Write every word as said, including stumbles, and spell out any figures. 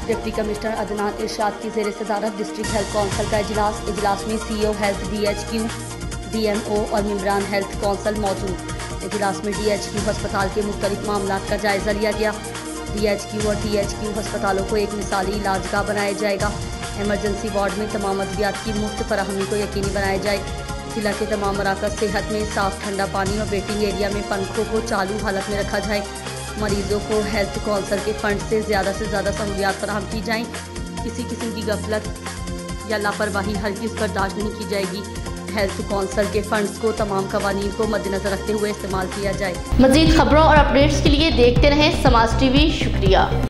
Deputy commissioner Adnan इरशाद की ज़ेर सदारत डिस्ट्रिक्ट हेल्थ कौंसिल का इजलास इजलास में सीईओ हेल्थ, डीएचक्यू, डीएमओ और मेंबरान हेल्थ कौंसिल मौजूद। इजलास में डीएचक्यू अस्पताल के मुख्तलिफ मामलात का जायज़ा लिया गया। डीएचक्यू और टीएचक्यू अस्पतालों को एक मिसाली इलाजगाह बनाया जाएगा। एमरजेंसी वार्ड में तमाम अद्वियात की मुफ्त फराहमी को यकीनी बनाया जाए। जिला के तमाम मराकज़ सेहत में साफ़ ठंडा पानी और वेटिंग एरिया में पंखों को चालू हालत में रखा जाए। मरीजों को हेल्थ कौंसिल के फंड से ज़्यादा से ज़्यादा सहूलियात फराहम की जाएँ। किसी किस्म की गफलत या लापरवाही हरगिज़ बर्दाश्त नहीं की जाएगी। हेल्थ कौंसिल के फंड्स को तमाम कवानीन को मद्देनजर रखते हुए इस्तेमाल किया जाए। मज़ीद खबरों और अपडेट्स के लिए देखते रहें समाज टीवी। शुक्रिया।